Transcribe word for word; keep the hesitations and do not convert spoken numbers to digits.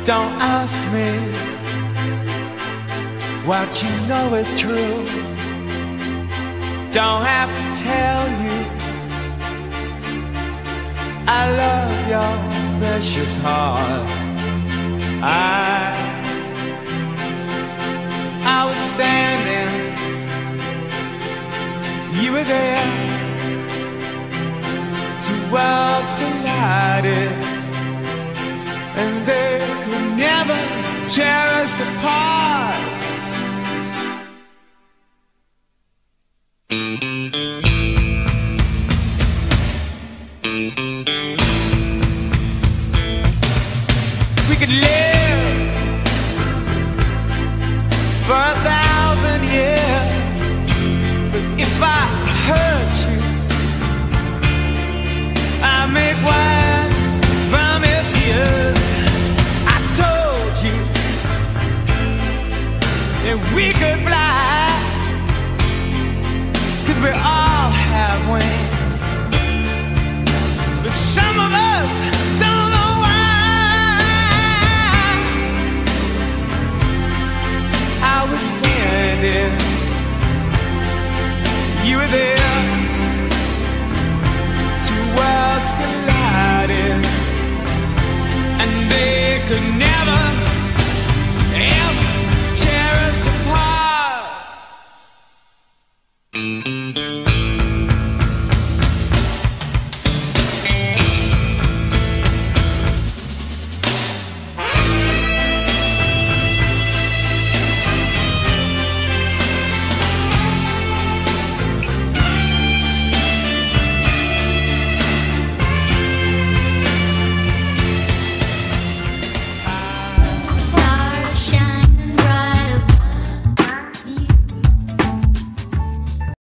Don't ask me what you know is true. Don't have to tell you I love your precious heart. I, I was standing, you were there. Two worlds collided, and they could never tear us apart. We could live for a thousand years, but if I hurt you, I make wine from your tears. I told you that we could fly, 'cause we all have wings, but some of us don't know why. I was standing, you were there.